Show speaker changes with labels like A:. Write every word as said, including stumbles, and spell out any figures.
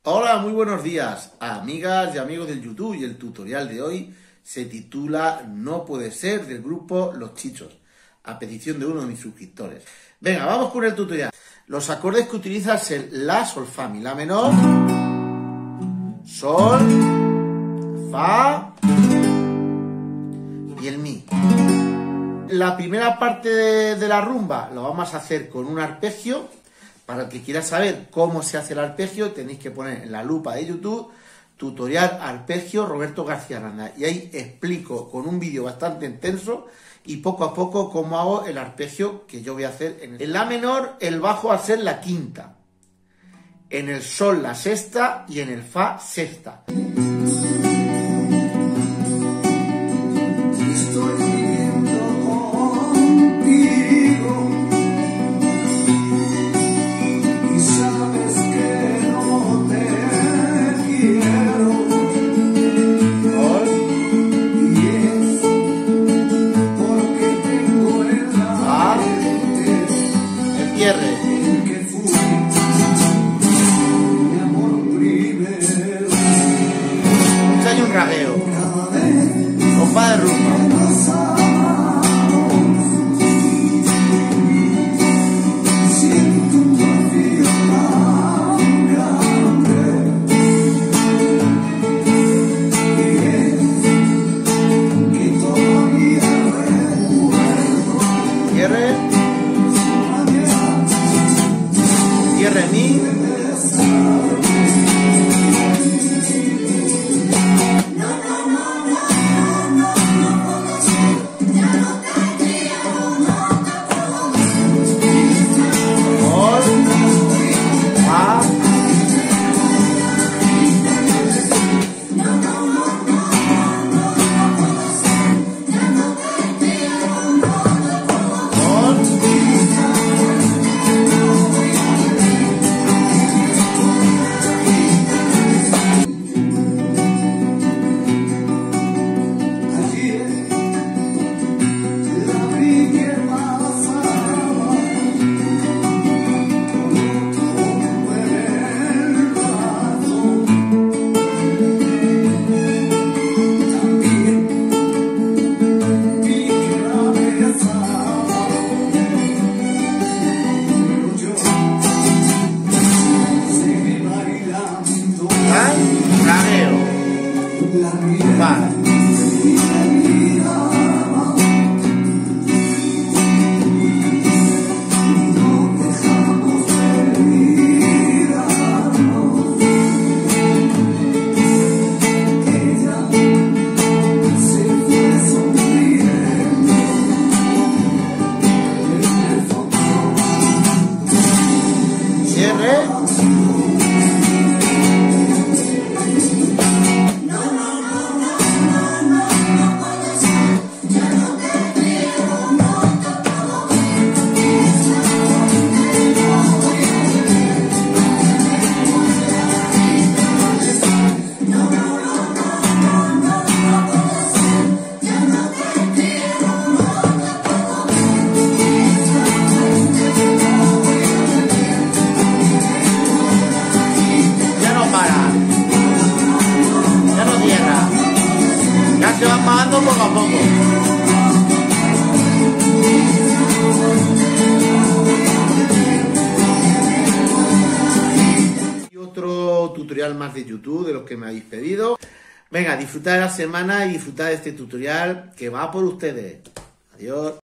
A: Hola, muy buenos días, amigas y amigos del YouTube, y el tutorial de hoy se titula No puede ser, del grupo Los Chichos, a petición de uno de mis suscriptores. Venga, vamos con el tutorial. Los acordes que utilizas es el La, Sol, Fa, Mi, La menor, Sol, Fa y el Mi. La primera parte de, de la rumba lo vamos a hacer con un arpegio. Para el que quiera saber cómo se hace el arpegio, tenéis que poner en la lupa de YouTube tutorial arpegio Roberto García Aranda, y ahí explico con un vídeo bastante intenso y poco a poco cómo hago el arpegio que yo voy a hacer. En el La menor, el bajo va a ser la quinta, en el Sol la sexta y en el Fa sexta. Hay un ragueo, compa de rumba. Cierre, cierre Mi. Va. Cierre. Se va apagando poco a poco. Y otro tutorial más de YouTube de los que me habéis pedido. Venga, disfrutad de la semana y disfrutad de este tutorial que va por ustedes. Adiós.